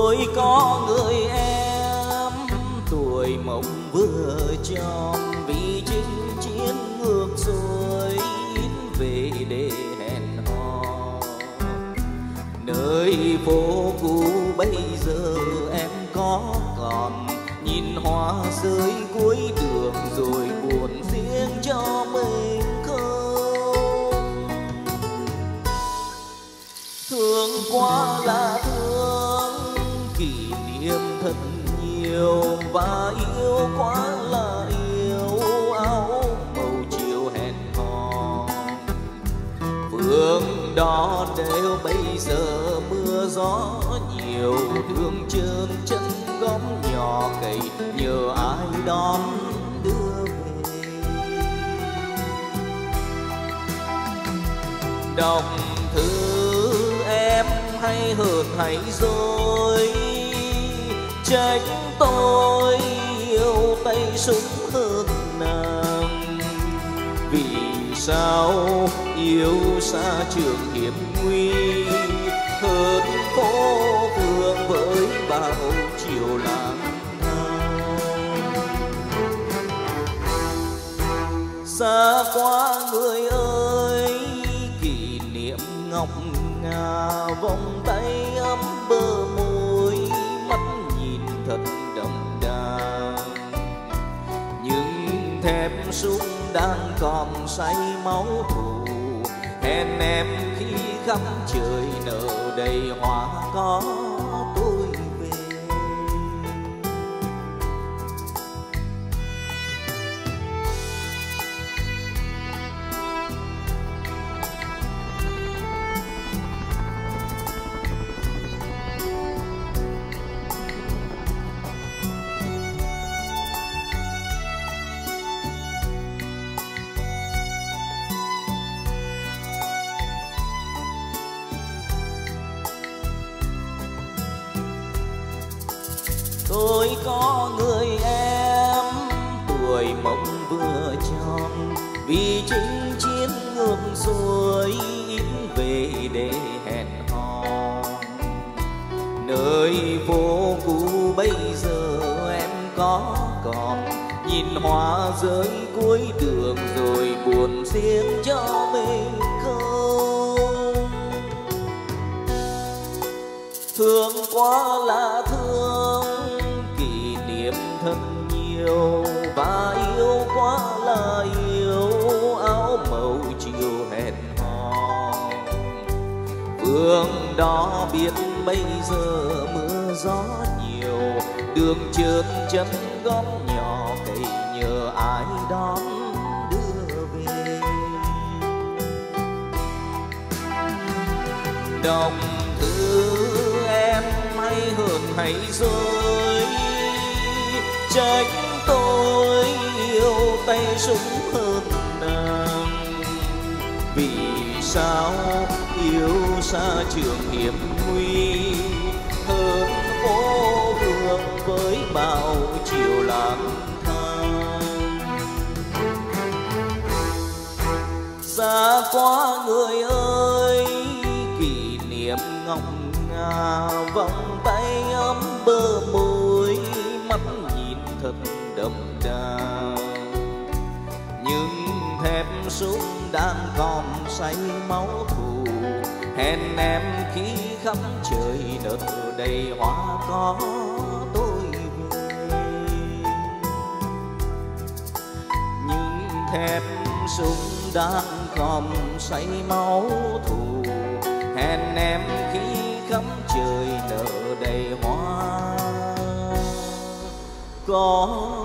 Tôi có người em tuổi mộng vừa tròn, vì chinh chiến ngược xuôi về để hẹn hò. Nơi phố cũ bây giờ em có còn nhìn hoa rơi cuối đường rồi buồn riêng cho mình không. Thương quá là thương, kỷ niệm thật nhiều, và yêu quá là yêu áo màu chiều hẹn hò. Phương đó đều bây giờ mưa gió nhiều, đường trơn chân góc nhỏ cày nhờ ai đón đưa về. Đọc thư em hay hờn hay dối, trách tôi yêu tay súng hơn nàng. Vì sao yêu xa trường hiểm nguy, hơn phố phường với bao chiều lang thang. Xa quá người ơi, kỷ niệm ngọc ngà, vòng tay ấm bờ môi, mắt nhìn thật đậm đà. Nhưng thép súng đang còn say máu thù, hẹn em khi khắp trời nở đầy hoa có tôi về. Tôi có người em tuổi mộng vừa tròn, vì chinh chiến ngược xuôi về để hẹn hò. Nơi phố cũ bây giờ em có còn nhìn hoa rơi cuối đường rồi buồn riêng cho mình không. Thương quá là thương, kỷ niệm thật nhiều, và yêu quá là yêu áo màu chiều hẹn hò. Phương đó biết bây giờ mưa gió nhiều, đường trơn chân góp nhỏ cày nhờ ai đón đưa về. Đọc thư em hay hờn hay dối, trách tôi yêu tay súng hơn nàng. Vì sao yêu xa trường hiểm nguy, hơn phố phường với bao chiều lang thang. Xa quá người ơi, kỷ niệm ngọc ngà, vòng tay ấm bờ môi, mắt nhìn thật đậm đà. Nhưng thép súng đang còn say máu thù, hẹn em khi khắp trời nở đầy hoa có tôi về. Nhưng thép súng đang còn say máu thù, hẹn em khi khắp trời nở đầy hoa có